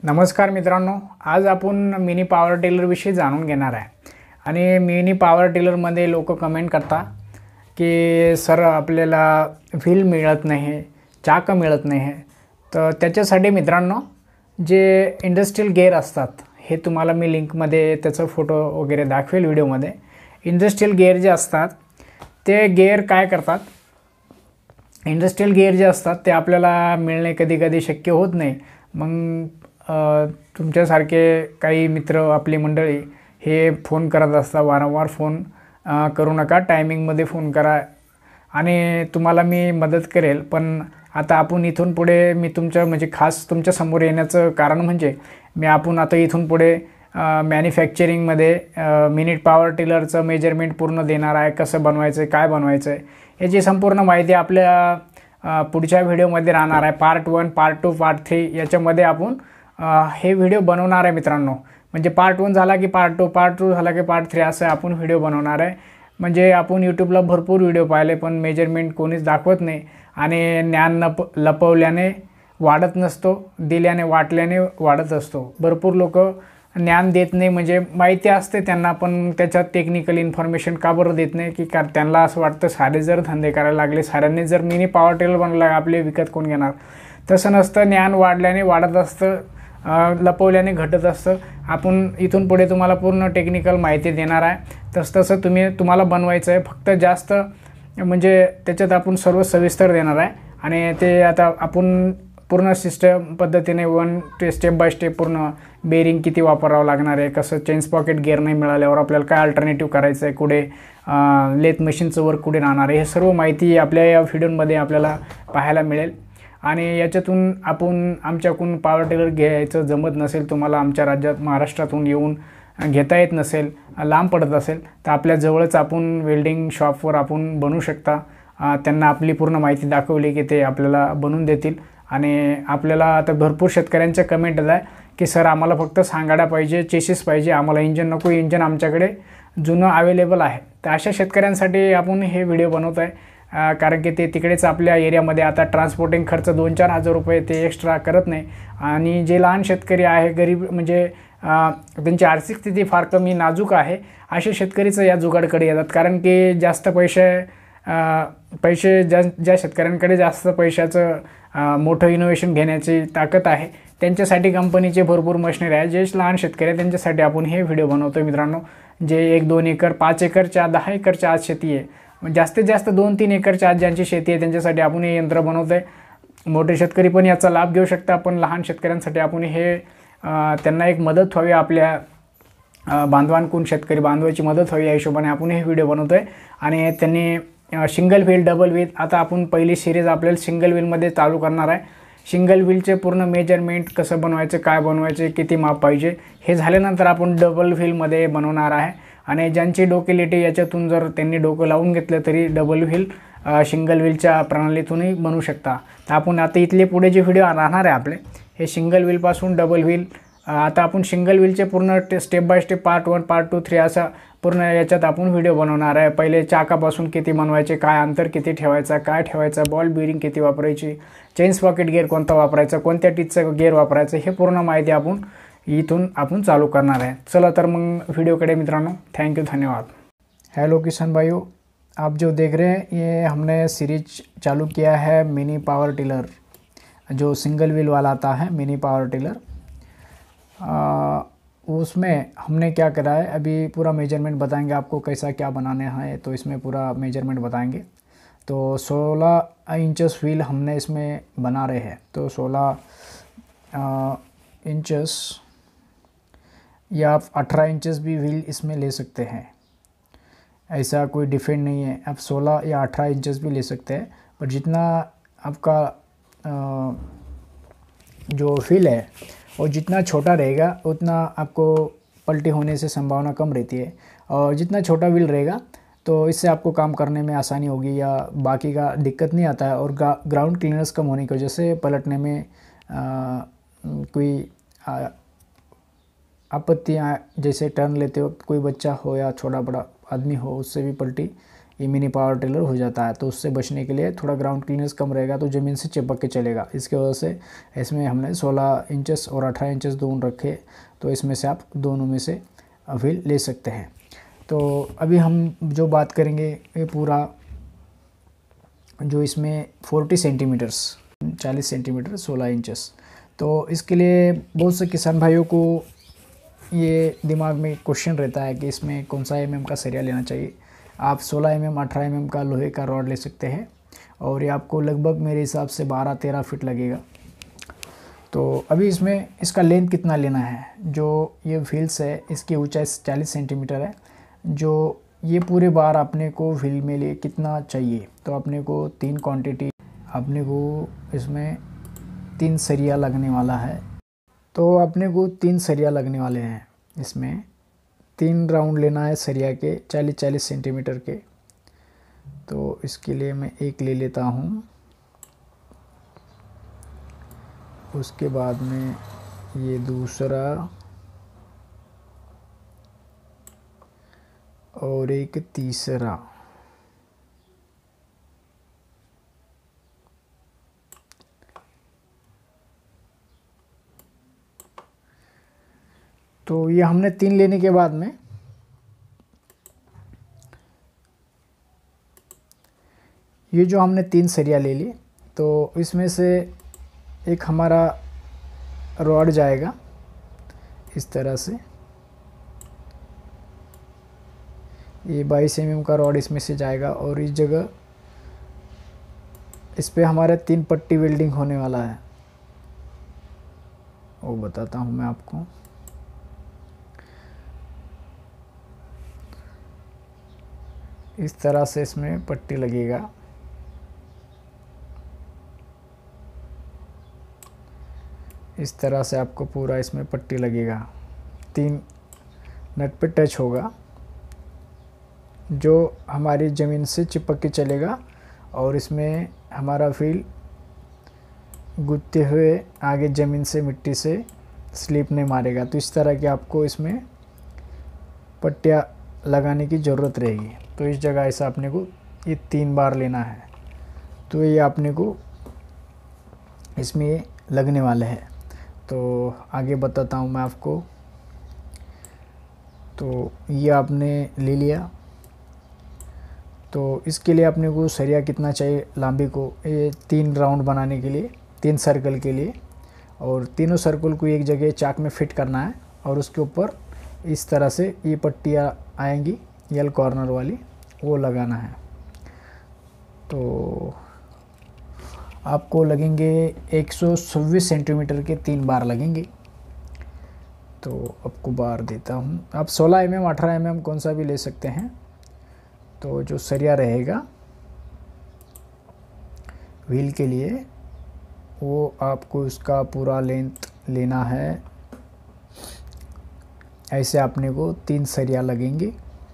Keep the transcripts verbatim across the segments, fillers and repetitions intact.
नमस्कार मित्रांनो, आज आपण मिनी पॉवर टिलरविषयी जाणून घेणार आहे। आणि मिनी पॉवर टिलरमध्ये लोक कमेंट करतात की सर आपल्याला व्हील मिळत नाही, चाक मिळत नाही। तर त्याच्यासाठी मित्रांनो जे इंडस्ट्रियल गिअर असतात हे तुम्हाला मी लिंकमध्ये त्याचा फोटो वगैरे दाखवेल व्हिडिओमध्ये। इंडस्ट्रियल गिअर जे असतात ते गिअर काय करतात, इंडस्ट्रियल गिअर जे असतात ते आपल्याला मिळणे कधी कधी शक्य होत नाही। मग तुमच्यासारखे काही मित्र आपली मंडळी हे फोन करत असतात, वारंवार फोन करू नका, टायमिंगमध्ये फोन करा आणि तुम्हाला मी मदत करेल। पण आता आपण इथून पुढे मी तुमच्या म्हणजे खास तुमच्या समोर येण्याचं कारण म्हणजे मी आपण आता इथून पुढे मॅन्युफॅक्चरिंगमध्ये मिनी पॉवर टिलरचं मेजरमेंट पूर्ण देणार आहे। कसं बनवायचं आहे, काय बनवायचं आहे याची संपूर्ण माहिती आपल्या पुढच्या व्हिडिओमध्ये राहणार आहे। Part one, part two, part three याच्यामध्ये आपण हे व्हिडिओ बनवणार आहे मित्रांनो। म्हणजे पार्ट वन झाला की पार्ट टू, पार्ट टू झाला की पार्ट थ्री असं आपण व्हिडिओ बनवणार आहे। म्हणजे आपण यूट्यूबला भरपूर व्हिडिओ पाहिले पण मेजरमेंट कोणीच दाखवत नाही आणि ज्ञान नप लपवल्याने वाढत नसतो, दिल्याने वाटल्याने वाढत असतो। भरपूर लोक ज्ञान देत नाही, म्हणजे माहिती असते त्यांना पण त्याच्यात टेक्निकल इन्फॉर्मेशन का बरं देत नाही की कारण त्यांना असं वाटतं सारे जर धंदे करायला लागले, साऱ्यांनी जर मिनी पॉवर टिलर बनवला आपले विकत कोण घेणार। तसं नसतं, ज्ञान वाढल्याने वाढत असतं, लपवल्याने घटत असतं। आपण इथून पुढे तुम्हाला पूर्ण टेक्निकल माहिती देणार आहे। तसं तसं तुम्ही तुम्हाला बनवायचं आहे, फक्त जास्त म्हणजे त्याच्यात आपण सर्व सविस्तर देणार आहे। आणि ते आता आपण पूर्ण सिस्टम पद्धतीने वन ते स्टेप बाय स्टेप पूर्ण बेरिंग किती वापरावं लागणार आहे, कसं चेंज पॉकेट गिअर नाही मिळाल्यावर आपल्याला काय अल्टरनेटिव्ह करायचं आहे, कुठे लेथ मशीनचं वर्क कुठे राहणार आहे, हे सर्व माहिती आपल्या या व्हिडिओमध्ये आपल्याला पाहायला मिळेल। आणि याच्यातून आपण आमच्याकडून पॉवर टिलर घ्यायचं जमत नसेल, तुम्हाला आमच्या राज्यात महाराष्ट्रातून येऊन घेता येत नसेल, लांब पडत असेल तर आपल्या जवळच आपण वेल्डिंग शॉपवर आपण बनवू शकता। त्यांना आपली पूर्ण माहिती दाखवली की ते आपल्याला बनवून देतील। आणि आपल्याला आता भरपूर शेतकऱ्यांच्या कमेंट आहे की सर आम्हाला फक्त सांगाडा पाहिजे, चेसिस पाहिजे, आम्हाला इंजन नको, इंजन आमच्याकडे जुनं अवेलेबल आहे। तर अशा शेतकऱ्यांसाठी आपण हे व्हिडिओ बनवत आहे, कारण की ते तिकडेच आपल्या एरियामध्ये आता ट्रान्सपोर्टिंग खर्च दोन चार हजार रुपये ते एक्स्ट्रा करत नाही। आणि जे लहान शेतकरी आहे, गरीब म्हणजे त्यांची आर्थिक स्थिती फार कमी नाजूक आहे, असे शेतकरीचं या जुगाडकडे येतात। कारण की जास्त पैसे पैसे ज्या ज्या शेतकऱ्यांकडे जास्त पैशाचं मोठं इनोव्हेशन घेण्याची ताकद आहे त्यांच्यासाठी कंपनीचे भरपूर मशिनरी आहे। जे लहान शेतकरी आहे त्यांच्यासाठी आपण हे व्हिडिओ बनवतो मित्रांनो। जे एक दोन एकर, पाच एकरच्या, दहा एकरच्या आज शेती आहे, जास्तीत जास्त दोन तीन एकरच्या आज ज्यांची शेती आहे त्यांच्यासाठी आपण हे यंत्र बनवतो आहे। मोठे शेतकरी पण याचा लाभ घेऊ शकता, पण लहान शेतकऱ्यांसाठी आपण हे त्यांना एक मदत व्हावी, आपल्या बांधवांकडून शेतकरी बांधवाची मदत व्हावी या हिशोबाने आपण हे व्हिडिओ बनवतो आहे। आणि त्यांनी सिंगल व्हील, डबल व्हील, आता आपण पहिली सिरीज आपल्याला सिंगल व्हीलमध्ये चालू करणार आहे। सिंगल व्हीलचे पूर्ण मेजरमेंट कसं बनवायचं, काय बनवायचे, किती माप पाहिजे हे झाल्यानंतर आपण डबल व्हीलमध्ये बनवणार आहे। आणि ज्यांची डोकेलिटी याच्यातून जर त्यांनी डोकं लावून घेतलं तरी डबल व्हील सिंगल व्हीलच्या प्रणालीतूनही बनवू शकता। तर आपण आता इथले पुढे जे व्हिडिओ राहणार आहे आपले हे सिंगल व्हीलपासून डबल व्हील, आता आपण सिंगल व्हीलचे पूर्ण step by step part one, part two, three असा पूर्ण याच्यात आपण व्हिडिओ बनवणार आहे। पहिले चाकापासून किती बनवायचे, काय अंतर किती ठेवायचा, काय ठेवायचा, बॉल बिअरिंग किती वापरायची, चेंज पॉकेट गिअर कोणता वापरायचा, कोणत्या टीचचं गिअर वापरायचं, हे पूर्ण माहिती आपण इथून आपण चालू करणार आहे। चला तर मग व्हिडिओकडे मित्रांनो, थैंक यू, धन्यवाद। हेलो किसान भाइयों, आप जो देख रहे हैं ये हमने सीरीज चालू किया है मिनी पावर टिलर, जो सिंगल व्हील वाला आता है मिनी पावर टिलर। आ, उसमें हमने क्या करा है, अभी पूरा मेजरमेंट बताएंगे आपको कैसा क्या बनाने है, तो इसमें पूरा मेजरमेंट बताएंगे। तो सोलह इंचेस व्हील हमने इसमें बना रहे हैं, तो सोलह इंचेस या आप अठारह इंचेस भी व्हील इसमें ले सकते हैं, ऐसा कोई डिफेंड नहीं है। आप सोलह या अठारह इंचेस भी ले सकते हैं, पर जितना आपका आ, जो व्हील है और जितना छोटा रहेगा उतना आपको पलटी होने से संभावना कम रहती है। और जितना छोटा व्हील रहेगा तो इससे आपको काम करने में आसानी होगी या बाकी का दिक्कत नहीं आता है। और ग्राउंड क्लीयरेंस कम होने की वजह से पलटने में आ, कोई आपत्तियाँ, जैसे टर्न लेते वक्त कोई बच्चा हो या छोटा बड़ा आदमी हो उससे भी पलटी ये मिनी पावर टिलर हो जाता है। तो उससे बचने के लिए थोड़ा ग्राउंड क्लीयरेंस कम रहेगा तो ज़मीन से चिपक के चलेगा। इसके वजह से इसमें हमने सोलह इंचेस और अठारह इंचेस दोनों रखे, तो इसमें से आप दोनों में से व्हील ले सकते हैं। तो अभी हम जो बात करेंगे ये पूरा जो इसमें चालीस सेंटीमीटर्स चालीस सेंटीमीटर सोलह इंचेस, तो इसके लिए बहुत से किसान भाइयों को ये दिमाग में क्वेश्चन रहता है कि इसमें कौन सा एम एम का सरिया लेना चाहिए। आप सोलह एम एम अठारह एम एम का लोहे का रॉड ले सकते हैं और ये आपको लगभग मेरे हिसाब से बारह तेरह फीट लगेगा। तो अभी इसमें इसका लेंथ कितना लेना है, जो ये व्हील्स है इसकी ऊंचाई चालीस सेंटीमीटर है, जो ये पूरे बार अपने को व्हील में लिए कितना चाहिए, तो अपने को तीन क्वांटिटी अपने को इसमें तीन सरिया लगने वाला है। तो अपने को तीन सरिया लगने वाले हैं, इसमें तीन राउंड लेना है सरिया के चालीस चालीस सेंटीमीटर के। तो इसके लिए मैं एक ले लेता हूँ, उसके बाद में ये दूसरा और एक तीसरा। तो ये हमने तीन लेने के बाद में ये जो हमने तीन सरिया ले ली, तो इसमें से एक हमारा रॉड जाएगा इस तरह से, ये बाईस एम एम का रॉड इसमें से जाएगा और इस जगह इस पे हमारे तीन पट्टी वेल्डिंग होने वाला है, वो बताता हूँ मैं आपको। इस तरह से इसमें पट्टी लगेगा, इस तरह से आपको पूरा इसमें पट्टी लगेगा, तीन नट पे टच होगा जो हमारी ज़मीन से चिपक के चलेगा और इसमें हमारा व्हील गुदते हुए आगे ज़मीन से मिट्टी से स्लिप नहीं मारेगा। तो इस तरह की आपको इसमें पट्टियाँ लगाने की ज़रूरत रहेगी। तो इस जगह ऐसा अपने को ये तीन बार लेना है, तो ये अपने को इसमें लगने वाले हैं। तो आगे बताता हूँ मैं आपको। तो ये आपने ले लिया, तो इसके लिए अपने को सरिया कितना चाहिए लंबी को, ये तीन राउंड बनाने के लिए, तीन सर्कल के लिए, और तीनों सर्कल को एक जगह चाक में फिट करना है और उसके ऊपर इस तरह से ये पट्टियाँ आएंगी यल कॉर्नर वाली, वो लगाना है। तो आपको लगेंगे एक सौ छब्बीस सेंटीमीटर के तीन बार लगेंगे। तो आपको बार देता हूँ, आप सोलह एम एम अठारह एम एम कौन सा भी ले सकते हैं। तो जो सरिया रहेगा व्हील के लिए वो आपको उसका पूरा लेंथ लेना है। ऐसे अपने को तीन सरिया लगेंगे,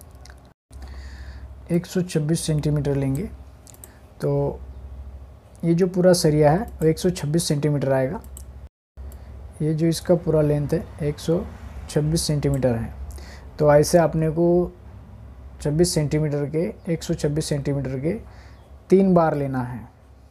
एक सौ छब्बीस सेंटीमीटर लेंगे। तो ये जो पूरा सरिया है वो एक सौ छब्बीस सेंटीमीटर आएगा। ये जो इसका पूरा लेंथ है एक सौ छब्बीस सेंटीमीटर है। तो ऐसे अपने को छब्बीस सेंटीमीटर के एक सौ छब्बीस सेंटीमीटर के तीन बार लेना है।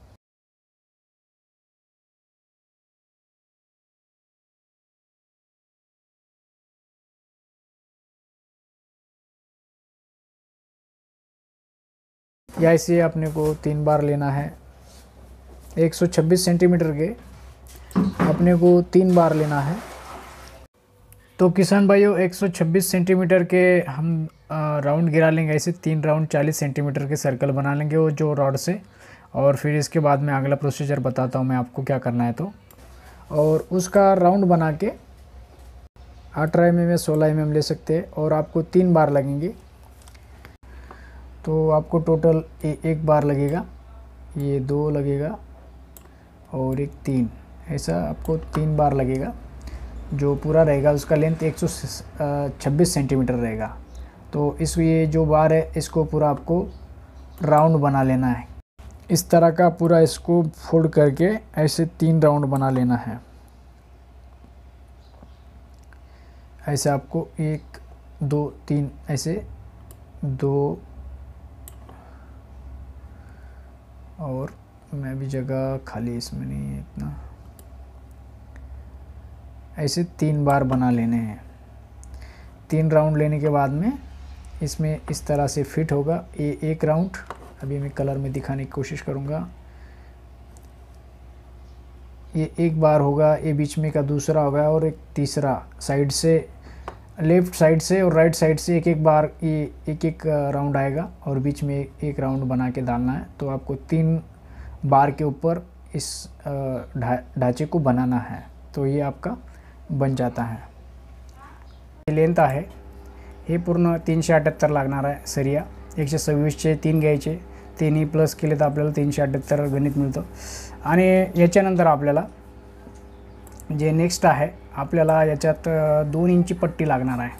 या ऐसे अपने को तीन बार लेना है, एक सौ छब्बीस सेंटीमीटर के अपने को तीन बार लेना है। तो किसान भाइयों एक सौ छब्बीस सेंटीमीटर के हम राउंड गिरा लेंगे, ऐसे तीन राउंड चालीस सेंटीमीटर के सर्कल बना लेंगे वो जो रॉड से, और फिर इसके बाद में अगला प्रोसीजर बताता हूँ मैं आपको क्या करना है। तो और उसका राउंड बना के अठारह एम एम या सोलह एम एम ले सकते हैं और आपको तीन बार लगेंगे। तो आपको टोटल ए, एक बार लगेगा, ये दो लगेगा और एक तीन, ऐसा आपको तीन बार लगेगा। जो पूरा रहेगा उसका लेंथ एक सौ छब्बीस सेंटीमीटर रहेगा। तो इस ये जो बार है इसको पूरा आपको राउंड बना लेना है। इस तरह का पूरा इसको फोल्ड करके ऐसे तीन राउंड बना लेना है। ऐसे आपको एक दो तीन, ऐसे दो मैं भी जगह खाली इसमें नहीं है इतना। ऐसे तीन बार बना लेने हैं। तीन राउंड लेने के बाद में इसमें इस तरह से फिट होगा। ये एक राउंड अभी मैं कलर में दिखाने की कोशिश करूँगा। ये एक बार होगा, ये बीच में का दूसरा होगा, और एक तीसरा साइड से, लेफ़्ट साइड से और राइट साइड से एक एक बार ये एक एक राउंड आएगा, और बीच में एक राउंड बना के डालना है। तो आपको तीन बार के ऊपर इस ढांचे को बनाना है, तो ये आपका बन जाता है। लेंथ आहे हे पूर्ण तीनशे अठ्ठ्याहत्तर लागणार आहे सरिया। एकशे सव्वीसचे तीन घ्यायचे, तीनही प्लस केले तर आपल्याला तीनशे अठ्ठ्याहत्तर गणित मिळतं। आणि याच्यानंतर आपल्याला जे नेक्स्ट आहे, आपल्याला याच्यात दोन इंची पट्टी लागणार आहे।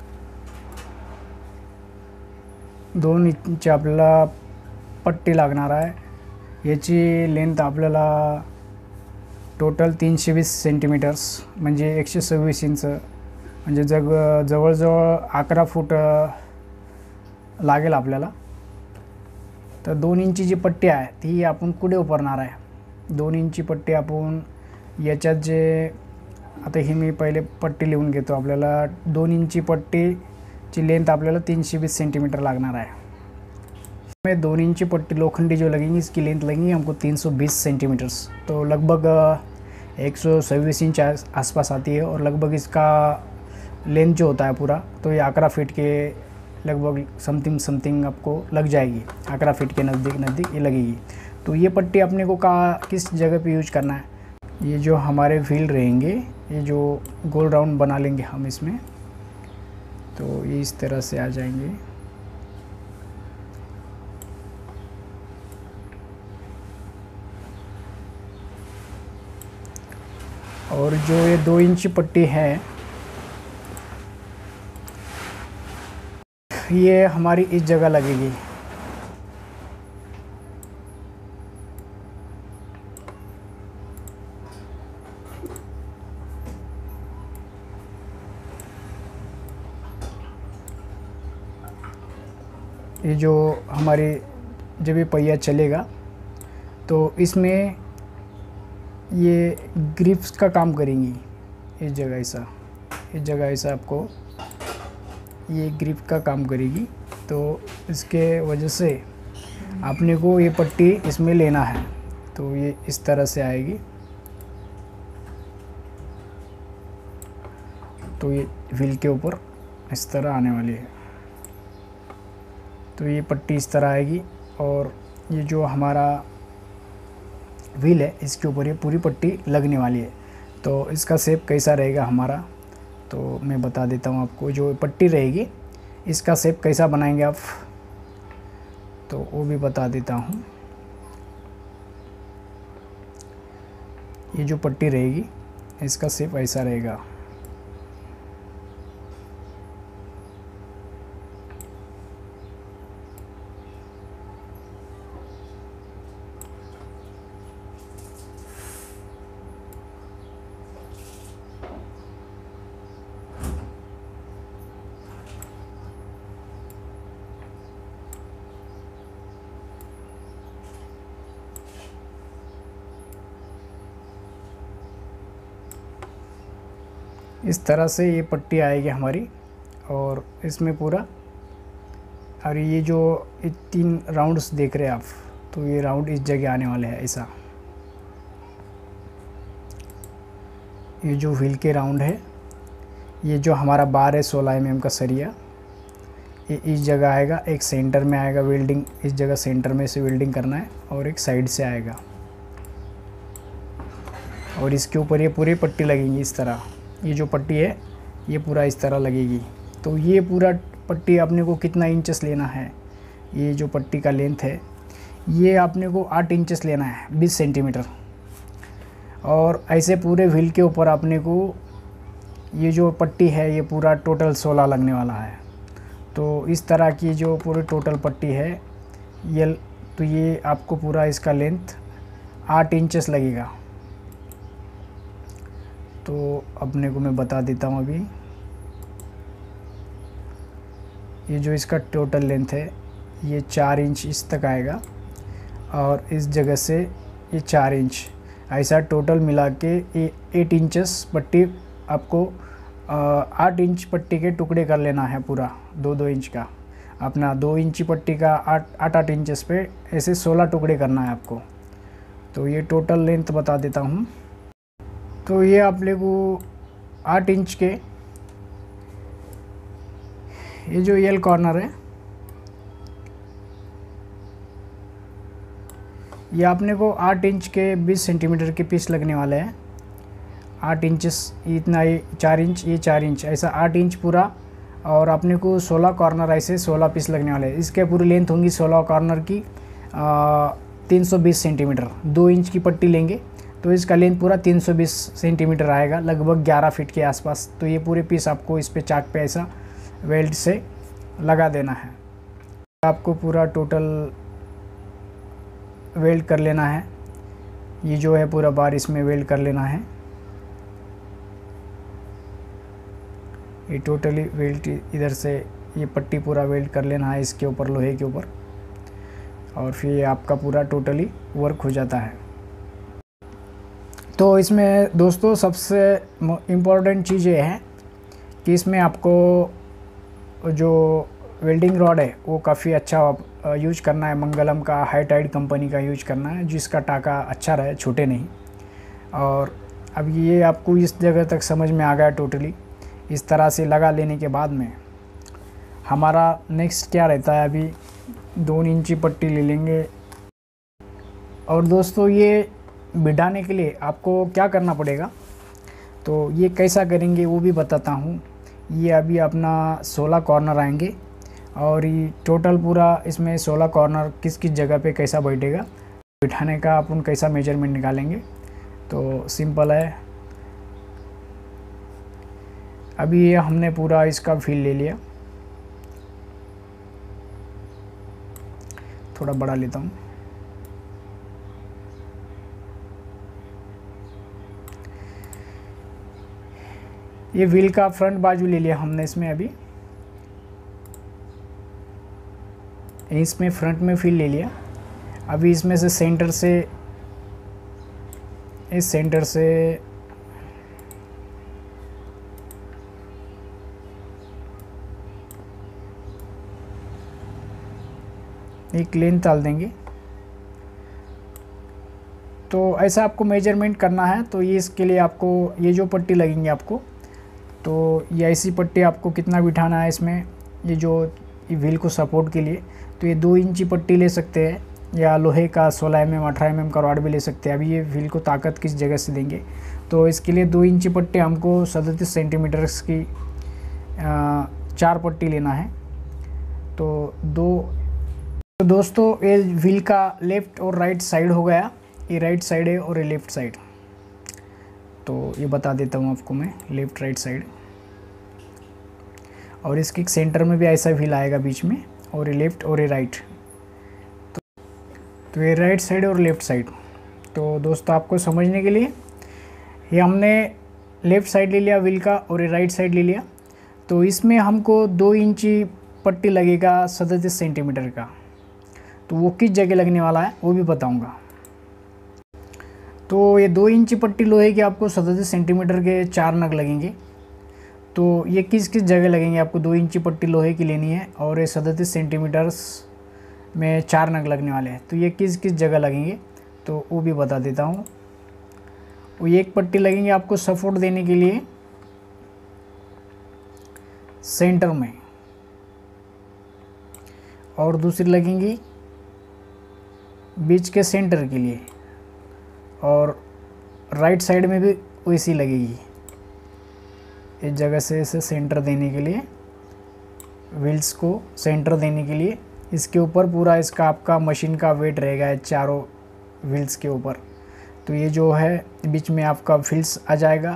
दोन इंची आपल्याला पट्टी लागणार आहे। याची लेंथ आपल्याला टोटल तीनशे वीस सेंटीमीटर्स म्हणजे एकशे सव्वीस इंच, म्हणजे जग जवळजवळ अकरा फूट लागेल आपल्याला। तर दोन इंची जी पट्टी आहे ती आपण कुठे उभारणार आहे। दोन इंची पट्टी आपण याच्यात जे, आता ही मी पहिले पट्टी लिहून घेतो। आपल्याला दोन इंची पट्टीची लेंथ आपल्याला तीनशे बीस सेंटीमीटर लागणार है। में दोन इंची पट्टी लोखंडी जो लगेंगी, इसकी लेंथ लगेंगी हमको तीन सौ बीस सेंटीमीटर्स, तो लगभग एक सौ छब्बीस इंच आसपास आती है। और लगभग इसका लेंथ जो होता है पूरा, तो ये अकरा फीट के लगभग समथिंग समथिंग आपको लग जाएगी। अकरा फीट के नज़दीक नज़दीक ये लगेगी। तो ये पट्टी अपने को कहाँ किस जगह पे यूज करना है, ये जो हमारे व्हील रहेंगे, ये जो गोल राउंड बना लेंगे हम इसमें, तो ये इस तरह से आ जाएंगे। और जो ये दो इंची पट्टी है, ये हमारी इस जगह लगेगी। ये जो हमारी जब ये पहिया चलेगा तो इसमें ये ग्रिप्स का काम करेंगी। इस जगह ऐसा, इस जगह ऐसा आपको ये ग्रिप का काम करेगी। तो इसके वजह से आपने को ये पट्टी इसमें लेना है। तो ये इस तरह से आएगी। तो ये व्हील के ऊपर इस तरह आने वाली है। तो ये पट्टी इस तरह आएगी, और ये जो हमारा व्हील है इसके ऊपर ये पूरी पट्टी लगने वाली है। तो इसका शेप कैसा रहेगा हमारा, तो मैं बता देता हूँ आपको। जो पट्टी रहेगी इसका शेप कैसा बनाएंगे आप, तो वो भी बता देता हूँ। ये जो पट्टी रहेगी इसका शेप ऐसा रहेगा। इस तरह से ये पट्टी आएगी हमारी, और इसमें पूरा, और ये जो ये तीन राउंड्स देख रहे हैं आप, तो ये राउंड इस जगह आने वाले हैं ऐसा। ये जो व्हील के राउंड है, ये जो हमारा बार है सोलह एम एम का सरिया, ये इस जगह आएगा। एक सेंटर में आएगा वेल्डिंग, इस जगह सेंटर में से वेल्डिंग करना है, और एक साइड से आएगा। और इसके ऊपर ये पूरी पट्टी लगेंगी इस तरह। ये जो पट्टी है ये पूरा इस तरह लगेगी। तो ये पूरा पट्टी आपने को कितना इंचेस लेना है, ये जो पट्टी का लेंथ है ये आपने को आठ इंचेस लेना है, बीस सेंटीमीटर। और ऐसे पूरे व्हील के ऊपर आपने को ये जो पट्टी है ये पूरा टोटल सोलह लगने वाला है। तो इस तरह की जो पूरी टोटल पट्टी है ये, तो ये आपको पूरा इसका लेंथ आठ इंचेस लगेगा। तो अपने को मैं बता देता हूँ अभी। ये जो इसका टोटल लेंथ है ये चार इंच इस तक आएगा, और इस जगह से ये चार इंच, ऐसा टोटल मिला के ये एट इंचेस पट्टी आपको आठ इंच पट्टी के टुकड़े कर लेना है पूरा, दो दो इंच का अपना दो इंची पट्टी का आठ आठ आठ इंचेस पे ऐसे सोलह टुकड़े करना है आपको। तो ये टोटल लेंथ बता देता हूँ। तो ये आप लोग को आठ इंच के ये जो यल कॉर्नर है ये आपने को आठ इंच के बीस सेंटीमीटर के पीस लगने वाले हैं। आठ इंचेस इतना, ये चार इंच, ये चार इंच, ऐसा आठ इंच पूरा। और अपने को सोलह कॉर्नर ऐसे सोलह पीस लगने वाले हैं। इसके पूरी लेंथ होंगी सोलह कॉर्नर की तीन सौ बीस सेंटीमीटर। दो इंच की पट्टी लेंगे तो इसका लेंथ पूरा तीन सौ बीस सेंटीमीटर आएगा, लगभग ग्यारह फीट के आसपास। तो ये पूरे पीस आपको इस पे चाक पे ऐसा वेल्ड से लगा देना है। आपको पूरा टोटल वेल्ड कर लेना है। ये जो है पूरा बार इसमें वेल्ड कर लेना है। ये टोटली वेल्ड इधर से ये पट्टी पूरा वेल्ड कर लेना है इसके ऊपर, लोहे के ऊपर, और फिर ये आपका पूरा टोटली वर्क हो जाता है। तो इसमें दोस्तों सबसे इम्पोर्टेंट चीज़ ये है कि इसमें आपको जो वेल्डिंग रॉड है वो काफ़ी अच्छा यूज करना है। मंगलम का हाई टाइड कंपनी का यूज करना है, जिसका टाका अच्छा रहे, छोटे नहीं। और अब ये आपको इस जगह तक समझ में आ गया टोटली। इस तरह से लगा लेने के बाद में हमारा नेक्स्ट क्या रहता है, अभी दो इंची पट्टी ले लेंगे। और दोस्तों ये बिठाने के लिए आपको क्या करना पड़ेगा, तो ये कैसा करेंगे वो भी बताता हूँ। ये अभी अपना सोलह कॉर्नर आएंगे और ये टोटल पूरा इसमें सोलह कॉर्नर किस किस जगह पे कैसा बैठेगा, बिठाने का अपन कैसा मेजरमेंट निकालेंगे। तो सिंपल है। अभी ये हमने पूरा इसका फील ले लिया, थोड़ा बड़ा लेता हूँ। ये व्हील का फ्रंट बाजू ले लिया हमने इसमें। अभी इसमें फ्रंट में फील ले लिया। अभी इसमें से सेंटर से, इस सेंटर से एक लेंथ डाल देंगे। तो ऐसा आपको मेजरमेंट करना है। तो ये इसके लिए आपको ये जो पट्टी लगेंगे आपको, तो ये ऐसी पट्टी आपको कितना बिठाना है इसमें, ये जो व्हील को सपोर्ट के लिए, तो ये दो इंची पट्टी ले सकते हैं, या लोहे का सोलह एम एम अठारह एम एम का रॉड भी ले सकते हैं। अभी ये व्हील को ताकत किस जगह से देंगे, तो इसके लिए दो इंची पट्टी हमको सैंतीस सेंटीमीटर की चार पट्टी लेना है। तो दो तो दोस्तों ये व्हील का लेफ़्ट और राइट साइड हो गया। ये राइट साइड है और ये लेफ़्ट साइड। तो ये बता देता हूँ आपको मैं, लेफ़्ट राइट साइड। और इसके सेंटर में भी ऐसा व्हील आएगा बीच में, और ये लेफ़्ट और ये राइट। तो, तो ये राइट साइड और लेफ़्ट साइड। तो दोस्तों आपको समझने के लिए, ये हमने लेफ़्ट साइड ले लिया व्हील का और ये राइट साइड ले लिया। तो इसमें हमको दो इंची पट्टी लगेगा सैंतीस सेंटीमीटर का। तो वो किस जगह लगने वाला है वो भी बताऊंगा। तो ये दो इंची पट्टी लोहे की आपको सैंतीस सेंटीमीटर के चार नग लगेंगे। तो ये किस किस जगह लगेंगे, आपको दो इंची पट्टी लोहे की लेनी है और ये सैंतीस सेंटीमीटर्स में चार नग लगने वाले हैं। तो ये किस किस जगह लगेंगे तो वो भी बता देता हूँ। वो एक पट्टी लगेंगे आपको सपोर्ट देने के लिए सेंटर में, और दूसरी लगेंगी बीच के सेंटर के लिए, और राइट साइड में भी वैसी लगेगी। इस जगह से इसे सेंटर देने के लिए, व्हील्स को सेंटर देने के लिए, इसके ऊपर पूरा इसका आपका मशीन का वेट रहेगा चारों व्हील्स के ऊपर। तो ये जो है बीच में आपका व्हील्स आ जाएगा।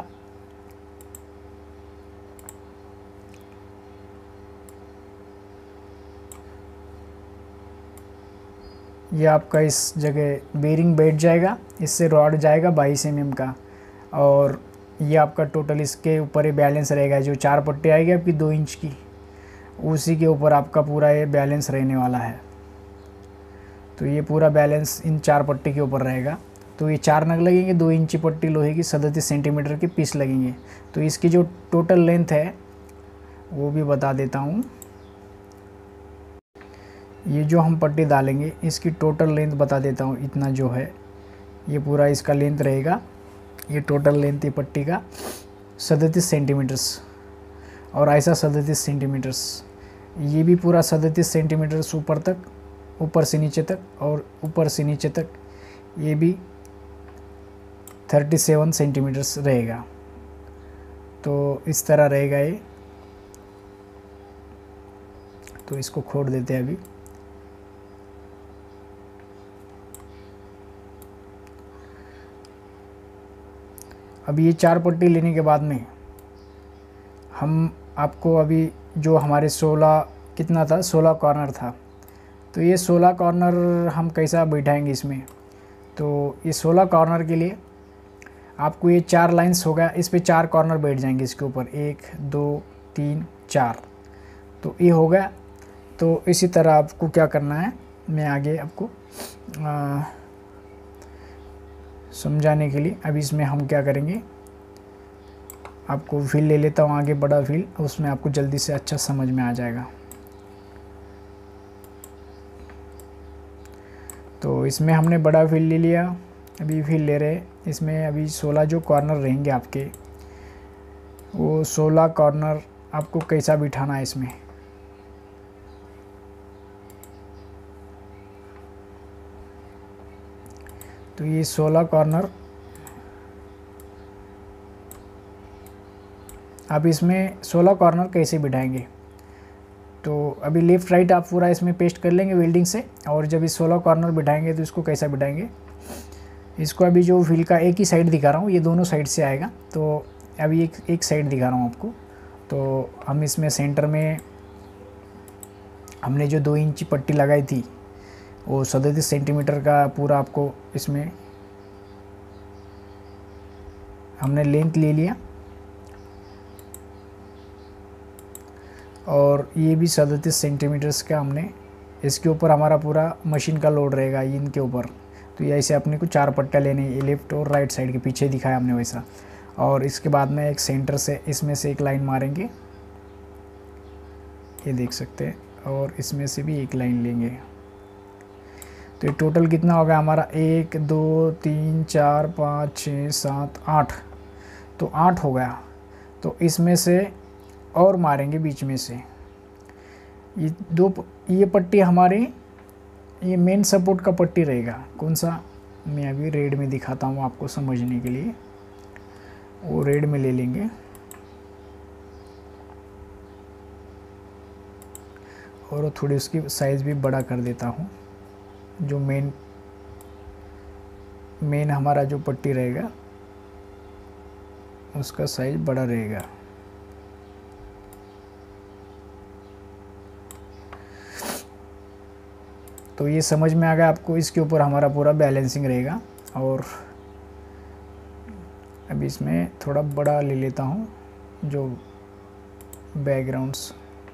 ये आपका इस जगह बेरिंग बैठ जाएगा, इससे रॉड जाएगा बाईस एम एम का, और ये आपका टोटल इसके ऊपर ये बैलेंस रहेगा। जो चार पट्टी आएगी आपकी दो इंच की, उसी के ऊपर आपका पूरा ये बैलेंस रहने वाला है। तो ये पूरा बैलेंस इन चार पट्टी के ऊपर रहेगा। तो ये चार नग लगेंगे, दो इंची पट्टी लोहे की, सैंतीस सेंटीमीटर के पीस लगेंगे। तो इसकी जो टोटल लेंथ है वो भी बता देता हूँ। ये जो हम पट्टी डालेंगे इसकी टोटल लेंथ बता देता हूँ, इतना जो है ये पूरा इसका लेंथ रहेगा। ये टोटल लेंथ है पट्टी का सैंतीस सेंटीमीटर्स, और ऐसा सैंतीस सेंटीमीटर्स, ये भी पूरा सैंतीस सेंटीमीटर्स ऊपर तक, ऊपर से नीचे तक, और ऊपर से नीचे तक ये भी सैंतीस सेंटीमीटर्स रहेगा। तो इस तरह रहेगा ये। तो इसको खोल देते हैं अभी। अब ये चार पट्टी लेने के बाद में हम आपको अभी जो हमारे सोलह कितना था, सोलह कॉर्नर था, तो ये सोलह कॉर्नर हम कैसा बैठाएंगे इसमें। तो ये सोलह कॉर्नर के लिए आपको ये चार लाइंस होगा, इस पे चार कॉर्नर बैठ जाएंगे इसके ऊपर, एक दो तीन चार। तो ये हो गया। तो इसी तरह आपको क्या करना है, मैं आगे आपको आ, समझाने के लिए अब इसमें हम क्या करेंगे, आपको व्हील ले लेता हूँ आगे, बड़ा व्हील, उसमें आपको जल्दी से अच्छा समझ में आ जाएगा। तो इसमें हमने बड़ा व्हील ले लिया, अभी व्हील ले रहे। इसमें अभी सोलह जो कॉर्नर रहेंगे आपके, वो सोलह कॉर्नर आपको कैसा बिठाना है इसमें। तो ये सोलह कॉर्नर आप इसमें सोलह कॉर्नर कैसे बिठाएंगे। तो अभी लेफ़्ट राइट आप पूरा इसमें पेस्ट कर लेंगे वेल्डिंग से, और जब इस सोलह कॉर्नर बिठाएंगे तो इसको कैसा बिठाएंगे। इसको अभी जो व्हील का एक ही साइड दिखा रहा हूँ, ये दोनों साइड से आएगा। तो अभी एक एक साइड दिखा रहा हूँ आपको। तो हम इसमें सेंटर में हमने जो दो इंची पट्टी लगाई थी वो सैंतीस सेंटीमीटर का पूरा आपको इसमें हमने लेंथ ले लिया, और ये भी सैंतीस सेंटीमीटर्स का हमने, इसके ऊपर हमारा पूरा मशीन का लोड रहेगा इनके ऊपर। तो ये ऐसे अपने को चार पट्टियाँ लेने, ये लेफ्ट और राइट साइड के पीछे दिखाया हमने वैसा। और इसके बाद में एक सेंटर से इसमें से एक लाइन मारेंगे, ये देख सकते हैं, और इसमें से भी एक लाइन लेंगे। तो ये टोटल कितना होगा हमारा, एक दो तीन चार पाँच छः सात आठ, तो आठ हो गया। तो इसमें से और मारेंगे बीच में से ये दो, ये पट्टी हमारी ये मेन सपोर्ट का पट्टी रहेगा। कौन सा, मैं अभी रेड में दिखाता हूँ आपको समझने के लिए। वो रेड में ले लेंगे, और थोड़ी उसकी साइज़ भी बड़ा कर देता हूँ। जो मेन मेन हमारा जो पट्टी रहेगा उसका साइज़ बड़ा रहेगा। तो ये समझ में आ गया आपको। इसके ऊपर हमारा पूरा बैलेंसिंग रहेगा। और अभी इसमें थोड़ा बड़ा ले लेता हूँ जो बैकग्राउंड्स,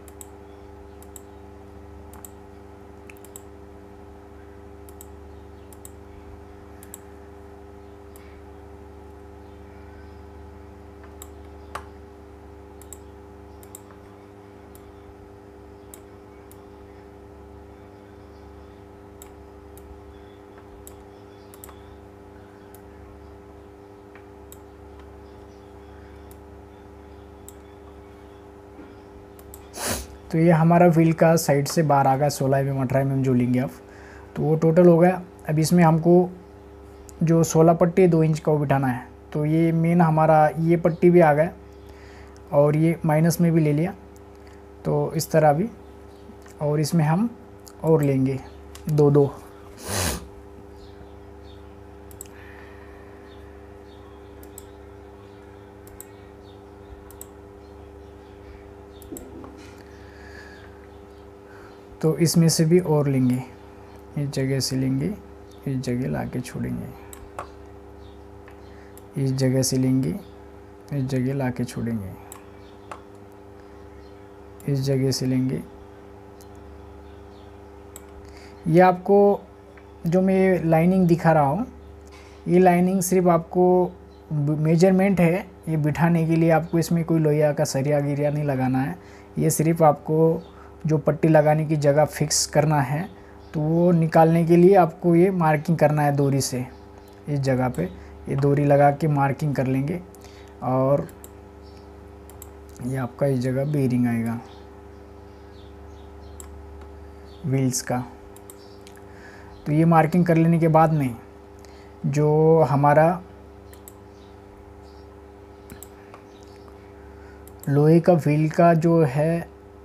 तो ये हमारा व्हील का साइड से बाहर आ गया, सोलह एम एम अठारह एम एम जो लेंगे आप। तो वो टोटल हो गया। अब इसमें हमको जो सोलह पट्टी दो इंच का वो बिठाना है। तो ये मेन हमारा ये पट्टी भी आ गया, और ये माइनस में भी ले लिया। तो इस तरह भी, और इसमें हम और लेंगे दो दो। तो इसमें से भी और लेंगे, इस जगह से लेंगे, इस जगह ला के छोड़ेंगे, इस जगह से लेंगे, इस जगह ला के छोड़ेंगे, इस जगह से लेंगे। ये आपको जो मैं लाइनिंग दिखा रहा हूँ ये लाइनिंग सिर्फ आपको मेजरमेंट है, ये बिठाने के लिए आपको इसमें कोई लोहिया का सरिया गिरिया नहीं लगाना है। ये सिर्फ आपको जो पट्टी लगाने की जगह फिक्स करना है, तो वो निकालने के लिए आपको ये मार्किंग करना है डोरी से। इस जगह पे ये डोरी लगा के मार्किंग कर लेंगे और ये आपका इस जगह बेरिंग आएगा व्हील्स का। तो ये मार्किंग कर लेने के बाद में जो हमारा लोहे का व्हील का जो है,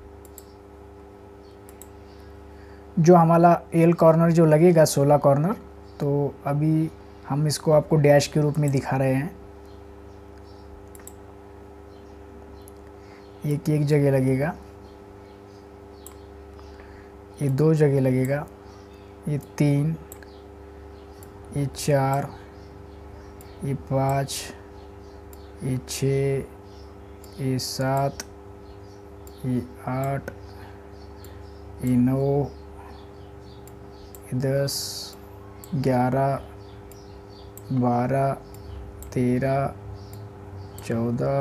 जो हमारा एल कॉर्नर जो लगेगा सोलह कॉर्नर, तो अभी हम इसको आपको डैश के रूप में दिखा रहे हैं। एक एक जगह लगेगा, ये दो जगह लगेगा, ये तीन, ये चार, ये पाँच, ये छः, ये सात, ये आठ, ये नौ, ये दस, ग्यारह, बारह, तेरह, चौदह,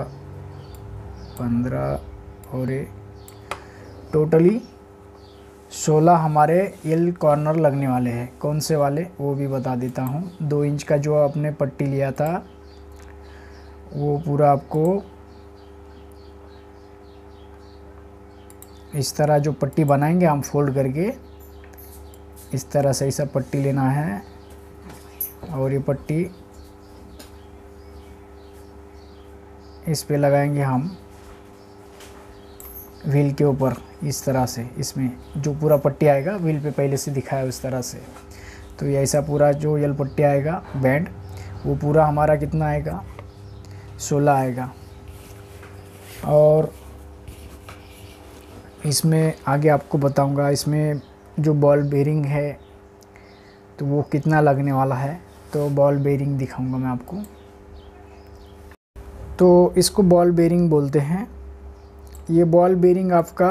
पंद्रह और ये टोटली सोलह हमारे एल कॉर्नर लगने वाले हैं। कौन से वाले वो भी बता देता हूँ। दो इंच का जो आपने पट्टी लिया था वो पूरा आपको इस तरह जो पट्टी बनाएंगे हम फोल्ड करके, इस तरह से ऐसा पट्टी लेना है और ये पट्टी इस पे लगाएंगे हम व्हील के ऊपर इस तरह से। इसमें जो पूरा पट्टी आएगा व्हील पे पहले से दिखाया उस तरह से, तो ये ऐसा पूरा जो यल पट्टी आएगा बैंड, वो पूरा हमारा कितना आएगा, सोलह आएगा। और इसमें आगे आपको बताऊंगा इसमें जो बॉल बेरिंग है तो वो कितना लगने वाला है, तो बॉल बेरिंग दिखाऊंगा मैं आपको। तो इसको बॉल बेरिंग बोलते हैं। ये बॉल बेरिंग आपका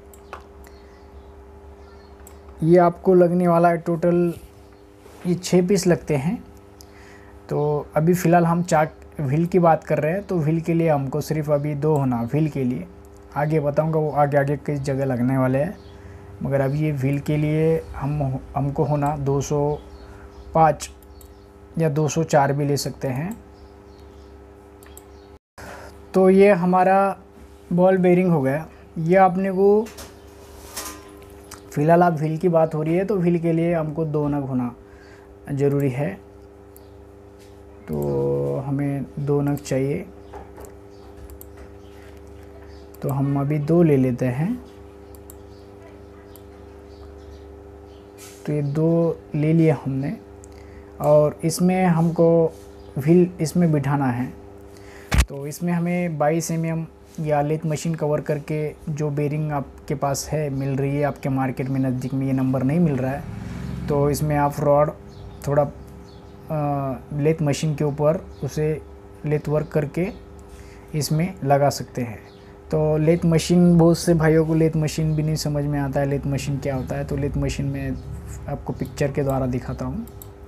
ये आपको लगने वाला है टोटल, ये छः पीस लगते हैं। तो अभी फ़िलहाल हम चाक व्हील की बात कर रहे हैं, तो व्हील के लिए हमको सिर्फ अभी दो होना, व्हील के लिए आगे बताऊंगा वो आगे आगे किस जगह लगने वाले हैं, मगर अभी ये व्हील के लिए हम हमको होना दो सौ पाँच या दो सौ चार भी ले सकते हैं। तो ये हमारा बॉल बेरिंग हो गया। ये आपने को फ़िलहाल आप व्हील की बात हो रही है, तो व्हील के लिए हमको दो नग होना ज़रूरी है, तो हमें दो नग चाहिए। तो हम अभी दो ले लेते हैं। तो ये दो ले लिया हमने और इसमें हमको व्हील इसमें बिठाना है। तो इसमें हमें बाईस एम एम या लेथ मशीन कवर करके जो बेरिंग आपके पास है मिल रही है आपके मार्केट में, नज़दीक में ये नंबर नहीं मिल रहा है, तो इसमें आप रॉड थोड़ा लेथ मशीन के ऊपर उसे लेथ वर्क करके इसमें लगा सकते हैं। तो लेथ मशीन, बहुत से भाइयों को लेथ मशीन भी नहीं समझ में आता है लेथ मशीन क्या होता है, तो लेथ मशीन में आपको पिक्चर के द्वारा दिखाता हूँ।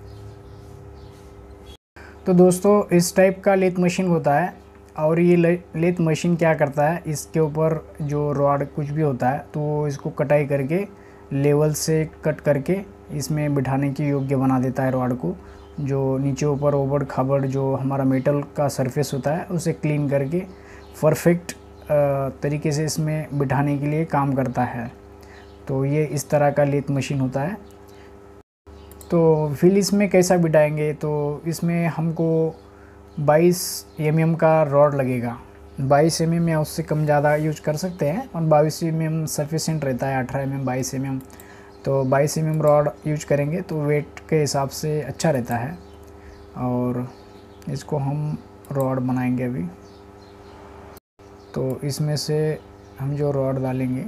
तो दोस्तों इस टाइप का लेथ मशीन होता है और ये लेथ मशीन क्या करता है, इसके ऊपर जो रॉड कुछ भी होता है तो इसको कटाई करके लेवल से कट करके इसमें बिठाने की योग्य बना देता है रॉड को। जो नीचे ऊपर ओबड़ खाबड़ जो हमारा मेटल का सरफेस होता है उसे क्लीन करके परफेक्ट तरीके से इसमें बिठाने के लिए काम करता है। तो ये इस तरह का लेथ मशीन होता है। तो व्हील इसमें कैसा बिठाएंगे, तो इसमें हमको बाईस एम एम का रॉड लगेगा। बाईस एम एम या उससे कम ज़्यादा यूज कर सकते हैं और बाईस एम एम सफिशेंट रहता है, अठारह एम एम, बाईस एम एम। तो बाईस एम एम रॉड यूज करेंगे तो वेट के हिसाब से अच्छा रहता है। और इसको हम रॉड बनाएंगे अभी। तो इसमें से हम जो रॉड डालेंगे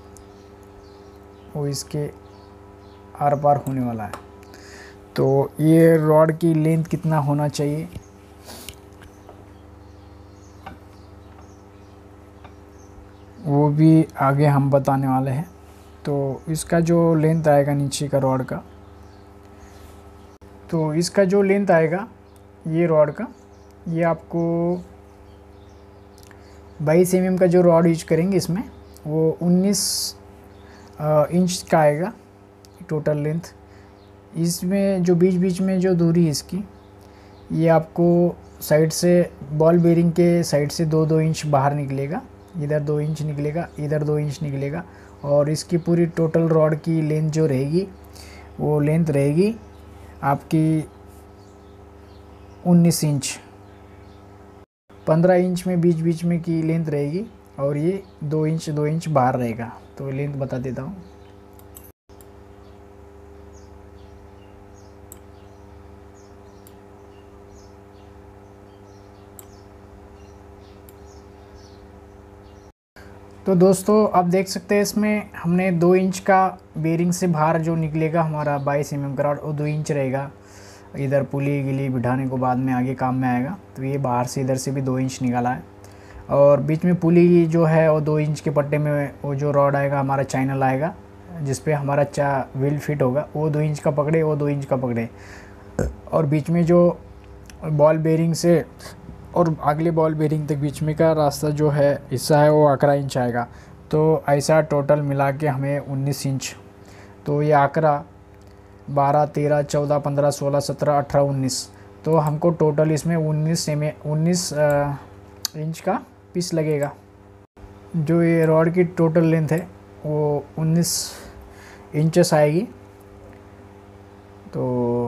वो इसके आर पार होने वाला है। तो ये रॉड की लेंथ कितना होना चाहिए, वो भी आगे हम बताने वाले हैं। तो इसका जो लेंथ आएगा नीचे का रॉड का, तो इसका जो लेंथ आएगा ये रॉड का, ये आपको बाईस एम एम का जो रॉड यूज करेंगे इसमें वो उन्नीस इंच का आएगा टोटल लेंथ। इसमें जो बीच बीच में जो दूरी है इसकी, ये आपको साइड से बॉल बेरिंग के साइड से दो दो इंच बाहर निकलेगा, इधर दो इंच निकलेगा, इधर दो इंच निकलेगा। और इसकी पूरी टोटल रॉड की लेंथ जो रहेगी वो लेंथ रहेगी आपकी उन्नीस इंच। पंद्रह इंच में बीच बीच में की लेंथ रहेगी और ये दो इंच दो इंच बाहर रहेगा। तो लेंथ बता देता हूँ। तो दोस्तों आप देख सकते हैं इसमें हमने दो इंच का बेरिंग से बाहर जो निकलेगा हमारा बाईस एम एम का रॉड वो दो इंच रहेगा। इधर पुली गिली बिठाने को बाद में आगे काम में आएगा। तो ये बाहर से इधर से भी दो इंच निकाला है। और बीच में पुली जो है वो दो इंच के पट्टे में वो जो रॉड आएगा हमारा चैनल आएगा जिस पे हमारा चा व्हील फिट होगा, वो दो इंच का पकड़े, वो दो इंच का पकड़े। और बीच में जो बॉल बेरिंग से और अगले बॉल बेरिंग तक बीच में का रास्ता जो है हिस्सा है वो अठारह इंच आएगा। तो ऐसा टोटल मिला के हमें उन्नीस इंच। तो ये आंकड़ा बारह तेरह चौदह पंद्रह सोलह सत्रह अठारह उन्नीस, तो हमको टोटल इसमें उन्नीस एम उन्नीस इंच का पीस लगेगा। जो ये रॉड की टोटल लेंथ है वो उन्नीस इंचेस आएगी। तो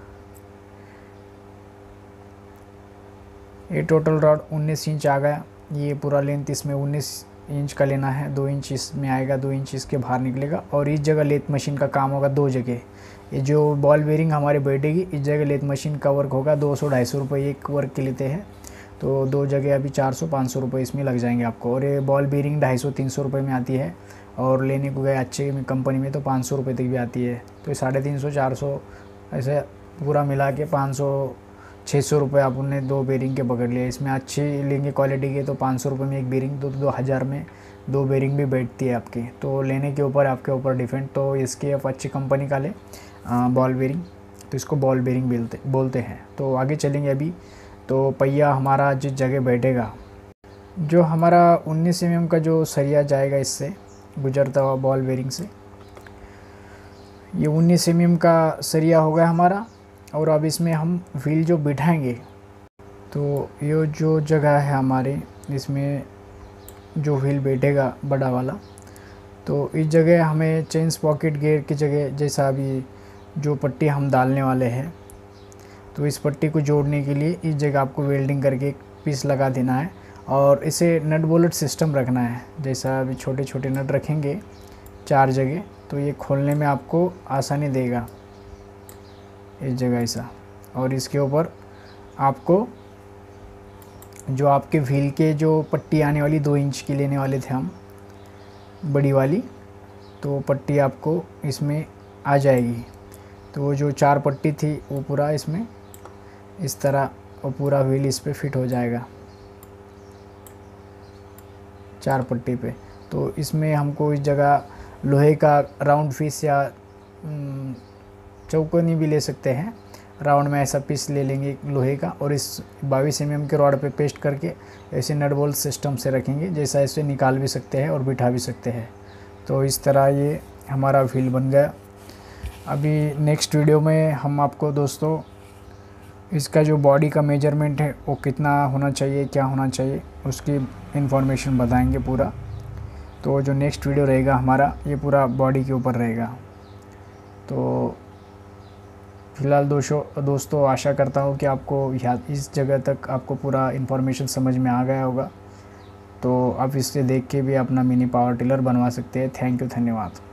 ये टोटल रॉड उन्नीस इंच आ गया। ये पूरा लेंथ इसमें उन्नीस इंच का लेना है। दो इंच इसमें आएगा, दो इंच इसके बाहर निकलेगा। और इस जगह लेथ मशीन का काम होगा दो जगह। ये जो बॉल बेरिंग हमारे बैठेगी इस जगह लेथ मशीन का वर्क होगा। दो सौ ढाई सौ रुपये एक वर्क के लेते हैं। तो दो जगह अभी चार सौ पाँच सौ रुपये इसमें लग जाएंगे आपको। और ये बॉल बेरिंग ढाई सौ तीन सौ रुपये में आती है। और लेने को गए अच्छे कंपनी में तो पाँच सौ रुपये तक भी आती है। तो साढ़े तीन सौ चार सौ ऐसे पूरा मिला के पाँच सौ छः सौ रुपये आपने दो बेरिंग के पकड़ लिए। इसमें अच्छी लेंगे क्वालिटी के तो पाँच सौ रुपये में एक बेरिंग, तो दो हज़ार में दो बेरिंग भी बैठती है आपकी। तो लेने के ऊपर आपके ऊपर डिपेंड। तो इसके आप अच्छी कंपनी का ले बॉल बेरिंग, तो इसको बॉल बेरिंग बोलते बोलते हैं। तो आगे चलेंगे अभी। तो पहिया हमारा जिस जगह बैठेगा, जो हमारा उन्नीस एम एम का जो सरिया जाएगा इससे गुजरता हुआ बॉल बेरिंग से, ये उन्नीस एम एम का सरिया होगा हमारा। और अब इसमें हम व्हील जो बिठाएंगे, तो ये जो जगह है हमारे इसमें जो व्हील बैठेगा बड़ा वाला, तो इस जगह हमें चेन पॉकेट गियर की जगह जैसा अभी जो पट्टी हम डालने वाले हैं, तो इस पट्टी को जोड़ने के लिए इस जगह आपको वेल्डिंग करके एक पीस लगा देना है। और इसे नट बोल्ट सिस्टम रखना है। जैसा अभी छोटे छोटे नट रखेंगे चार जगह, तो ये खोलने में आपको आसानी देगा इस जगह ऐसा। और इसके ऊपर आपको जो आपके व्हील के जो पट्टी आने वाली दो इंच की लेने वाले थे हम बड़ी वाली, तो पट्टी आपको इसमें आ जाएगी। तो वो जो चार पट्टी थी वो पूरा इसमें इस तरह वो पूरा व्हील इस पे फिट हो जाएगा चार पट्टी पे। तो इसमें हमको इस जगह लोहे का राउंड पीस या चौकोनी भी ले सकते हैं, राउंड में ऐसा पीस ले लेंगे लोहे का। और इस बाईस एम एम के रॉड पे पेस्ट करके ऐसे नट बोल्ट सिस्टम से रखेंगे, जैसा ऐसे निकाल भी सकते हैं और बिठा भी सकते हैं। तो इस तरह ये हमारा व्हील बन गया। अभी नेक्स्ट वीडियो में हम आपको दोस्तों इसका जो बॉडी का मेजरमेंट है वो कितना होना चाहिए, क्या होना चाहिए, उसकी इन्फॉर्मेशन बताएंगे पूरा। तो जो नेक्स्ट वीडियो रहेगा हमारा ये पूरा बॉडी के ऊपर रहेगा। तो फिलहाल दोस्तों दोस्तों आशा करता हूँ कि आपको याद इस जगह तक आपको पूरा इन्फॉर्मेशन समझ में आ गया होगा। तो आप इससे देख के भी अपना मिनी पावर टिलर बनवा सकते हैं। थैंक यू, धन्यवाद।